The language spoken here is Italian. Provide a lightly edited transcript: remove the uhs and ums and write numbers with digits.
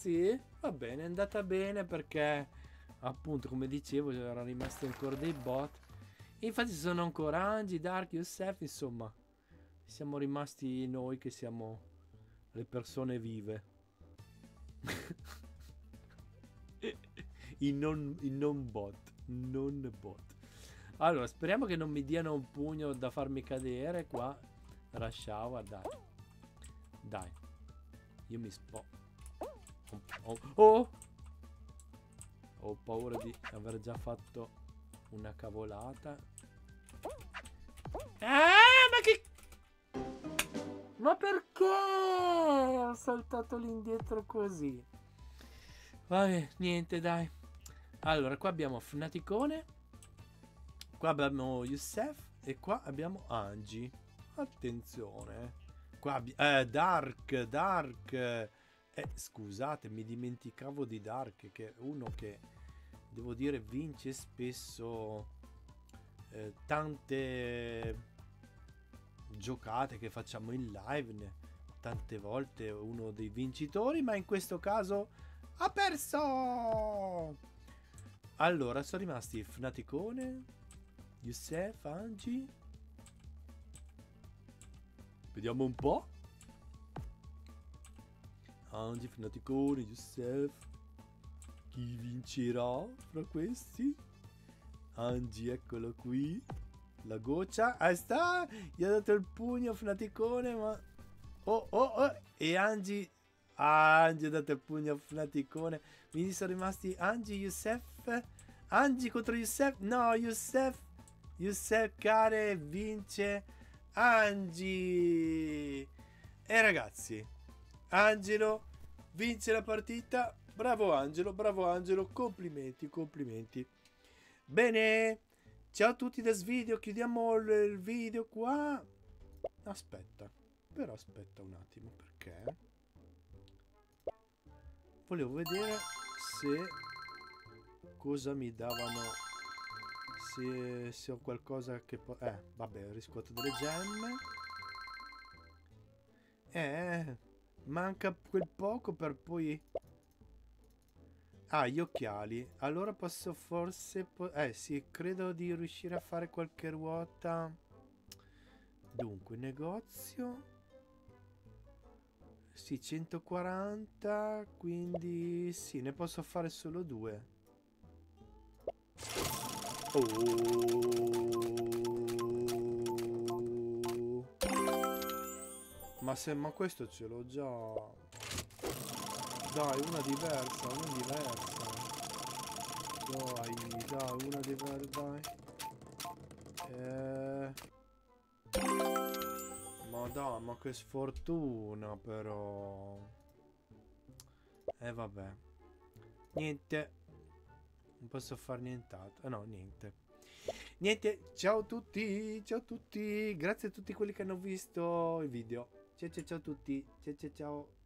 Sì, va bene, è andata bene perché appunto come dicevo erano rimasti ancora dei bot. Infatti ci sono ancora Angie, Dark, Youssef, insomma siamo rimasti noi che siamo le persone vive. i non bot, non bot. Allora speriamo che non mi diano un pugno da farmi cadere qua. Rush hour, dai. Dai. Io mi spo... Oh! Ho paura di aver già fatto una cavolata. Ma che... Ma perché ho saltato l'indietro così? Vabbè, niente, dai. Allora, qua abbiamo Fnaticone. Qua abbiamo Youssef. E qua abbiamo Angie. Attenzione. Qua Dark. Scusate, mi dimenticavo di Dark, che è uno che, devo dire, vince spesso tante giocate che facciamo in live. Tante volte è uno dei vincitori, ma in questo caso ha perso. Allora, sono rimasti Fnaticone, Youssef, Angie. Vediamo un po'. Angie, Fnaticone, Youssef. Chi vincerà fra questi? Angie, eccolo qui. La goccia. Ah, sta. Gli ha dato il pugno Fnaticone, ma... Oh. E Angie... Angie ha dato il pugno a Fnaticone. Quindi sono rimasti Angie, Youssef. Angie contro Youssef. No, Youssef Care vince Angie. E ragazzi, Angelo vince la partita. Bravo Angelo, complimenti. Bene, ciao a tutti da Svideo. Chiudiamo il video qua. Aspetta un attimo, perché volevo vedere se cosa mi davano, se ho qualcosa che vabbè, ho riscuoto delle gemme. Manca quel poco per poi... Ah, gli occhiali. Allora posso forse... sì, credo di riuscire a fare qualche ruota. Dunque, negozio. Sì, 140. Quindi... Sì, ne posso fare solo 2. Ma questo ce l'ho già. Dai, una diversa. Dai, una diversa, dai. Ma dai, ma che sfortuna però. Vabbè. Niente. Non posso fare nient'altro. No, niente. Niente, ciao a tutti. Grazie a tutti quelli che hanno visto il video. Ciao a tutti. Ciao.